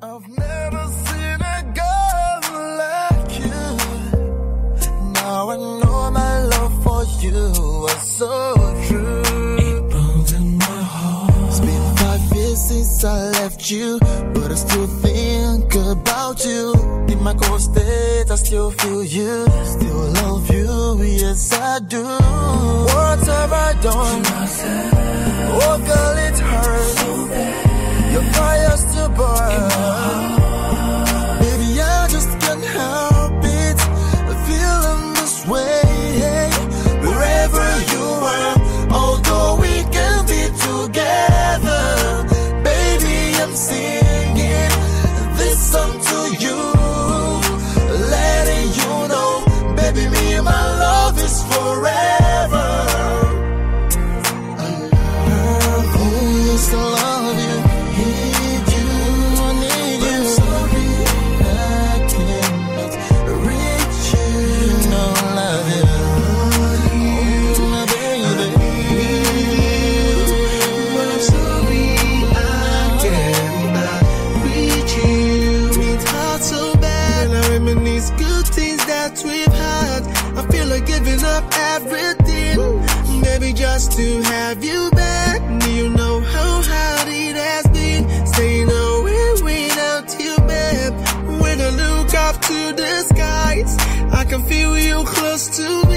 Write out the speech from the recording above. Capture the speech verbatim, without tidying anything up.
I've never seen a girl like you. Now I know my love for you was so true. It burns in my heart. It's been five years since I left you, but I still think about you. In my core state, I still feel you, still love you, yes I do. What have I done? Oh girl, it hurts so bad. Your fire still burns. Baby, I just can't help it, feeling this way. Wherever you are, although we can be together, baby, I'm singing this song to you, letting you know, baby, me and my love is forever. I love you, I love you, need you, I need you. I'm sorry I cannot reach you, no, I love you, oh, my baby. But I'm sorry I cannot reach you. It's hard so bad, and I reminisce good things that we've had. I feel like giving up everything, maybe just to have you back. You know how hard it has been, staying away without you, babe. When I look up to the skies, I can feel you close to me.